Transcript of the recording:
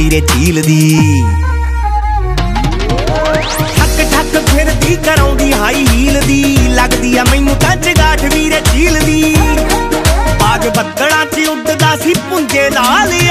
ਵੀਰੇ ਝੀਲ ਦੀ। ਠੱਕ ਠੱਕ ਫਿਰਦੀ ਕਰਾਉਂਦੀ ਹਾਈ ਹੀਲ ਦੀ, ਲੱਗਦੀ ਆ ਮੈਨੂੰ ਤਾਂ ਚਗਾਠ ਵੀਰੇ ਝੀਲ ਦੀ। ਬਾਗ ਬੱਦਲਾਂ 'ਚ ਉੱਡਦਾ ਸੀ ਪੁੰਜੇ ਦਾ